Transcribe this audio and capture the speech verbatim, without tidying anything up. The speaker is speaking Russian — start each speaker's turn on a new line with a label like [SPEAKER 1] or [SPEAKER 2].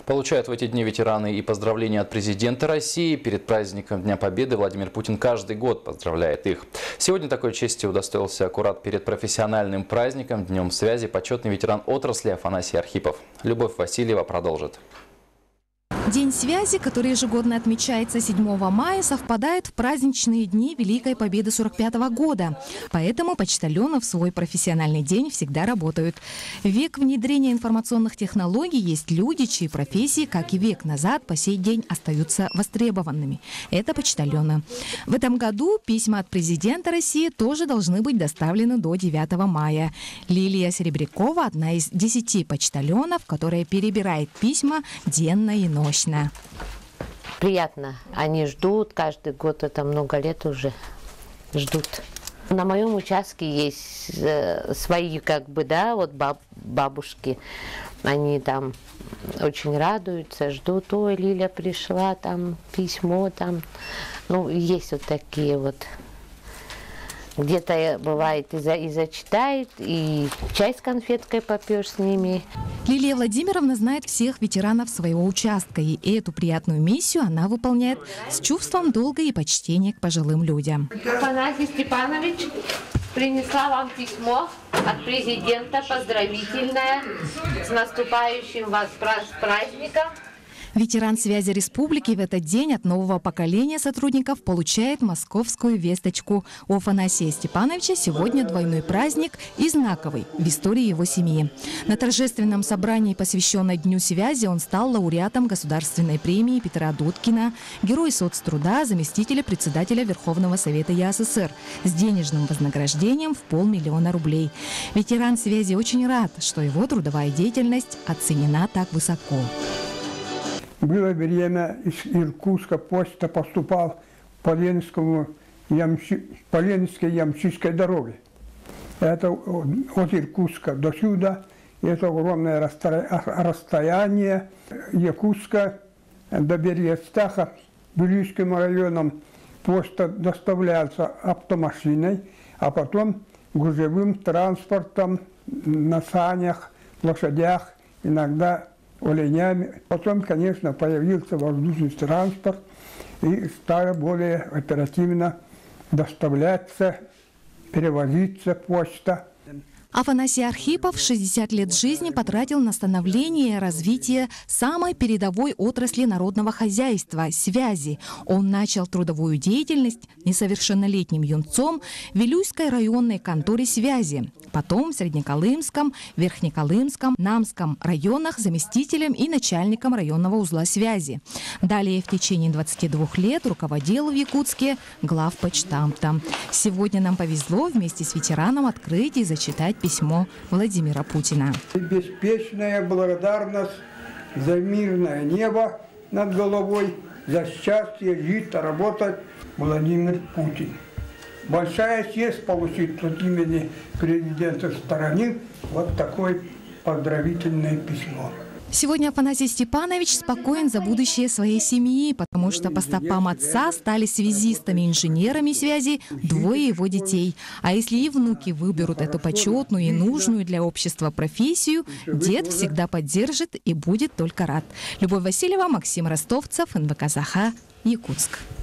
[SPEAKER 1] Получают в эти дни ветераны и поздравления от президента России. Перед праздником Дня Победы Владимир Путин каждый год поздравляет их. Сегодня такой чести удостоился аккурат перед профессиональным праздником Днем связи почетный ветеран отрасли Афанасий Архипов. Любовь Васильева продолжит.
[SPEAKER 2] День связи, который ежегодно отмечается седьмого мая, совпадает в праздничные дни Великой Победы сорок пятого года. Поэтому почтальоны в свой профессиональный день всегда работают. В век внедрения информационных технологий есть люди, чьи профессии, как и век назад, по сей день остаются востребованными. Это почтальоны. В этом году письма от президента России тоже должны быть доставлены до девятого мая. Лилия Серебрякова – одна из десяти почтальонов, которая перебирает письма денно и ночно.
[SPEAKER 3] Приятно. Они ждут каждый год, это много лет уже ждут. На моем участке есть э, свои, как бы, да, вот баб, бабушки. Они там очень радуются, ждут. Ой, Лиля пришла, там письмо, там. Ну, есть вот такие вот. Где-то бывает и, за, и зачитает, и чай с конфеткой попьешь с ними.
[SPEAKER 2] Лилия Владимировна знает всех ветеранов своего участка, и эту приятную миссию она выполняет с чувством долга и почтения к пожилым людям.
[SPEAKER 3] Афанасий Степанович принесла вам письмо от президента, поздравительное, с наступающим вас праздником.
[SPEAKER 2] Ветеран связи республики в этот день от нового поколения сотрудников получает московскую весточку. У Афанасия Степановича сегодня двойной праздник и знаковый в истории его семьи. На торжественном собрании, посвященном Дню связи, он стал лауреатом Государственной премии Петра Дудкина, Герой соцтруда, заместителя председателя Верховного Совета ЕАССР с денежным вознаграждением в полмиллиона рублей. Ветеран связи очень рад, что его трудовая деятельность оценена так высоко.
[SPEAKER 4] Было время, из Иркутска почта поступал по Ленинскому, Ямщи, по Ленинской Ямщикской дороге. Это от Иркутска до сюда. Это огромное расстояние. Якутска до Берестаха, Белюйским районом, почта доставляется автомашиной, а потом грузовым транспортом на санях, лошадях, иногда оленями. Потом, конечно, появился воздушный транспорт и стало более оперативно доставляться, перевозиться почта.
[SPEAKER 2] Афанасий Архипов шестьдесят лет жизни потратил на становление и развитие самой передовой отрасли народного хозяйства – связи. Он начал трудовую деятельность несовершеннолетним юнцом в Вилюйской районной конторе связи. Потом в Среднеколымском, Верхнеколымском, Намском районах заместителем и начальником районного узла связи. Далее в течение двадцати двух лет руководил в Якутске главпочтамтом. Сегодня нам повезло вместе с ветераном открыть и зачитать письмо Владимира Путина.
[SPEAKER 4] Беспечная благодарность за мирное небо над головой, за счастье жить, работать, Владимир Путин. Большая честь получить от имени президента страны вот такое поздравительное письмо.
[SPEAKER 2] Сегодня Афанасий Степанович спокоен за будущее своей семьи, потому что по стопам отца стали связистами, инженерами связи двое его детей. А если и внуки выберут эту почетную и нужную для общества профессию, дед всегда поддержит и будет только рад. Любовь Васильева, Максим Ростовцев, эн вэ ка «Заха», Якутск.